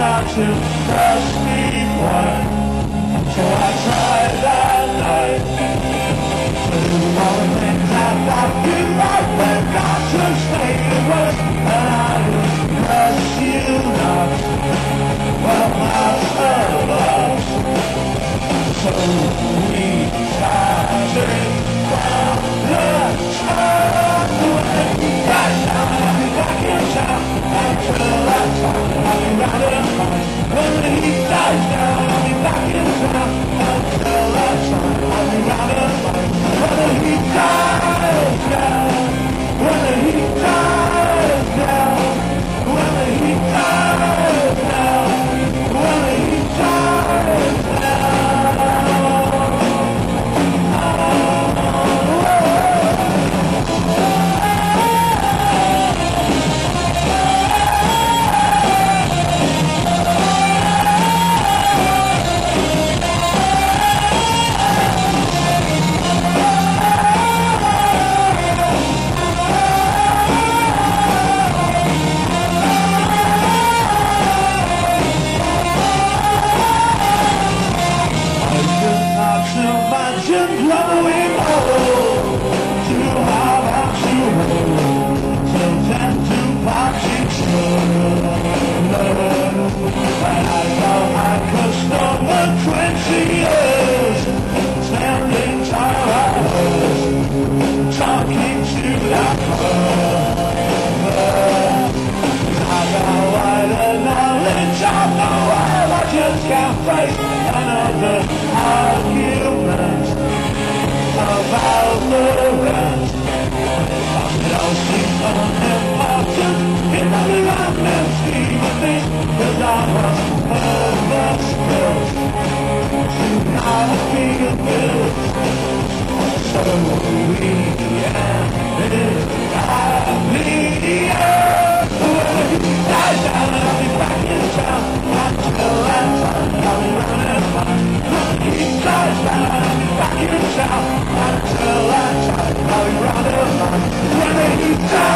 not to trust me one. So I tried that night to do all the things I thought you might, but not to stay away. And I would trust you not. Well, my love, so we tried to find the time away. Right now I'll be back in town. Until that time I'll be riding home. When the heat dies down I'll be back in town. Until that time I'll be riding home. When the heat dies down. When the heat dies down. When the heat dies down. When the heat dies down. Until that time, I'll be running on. When the heat dies.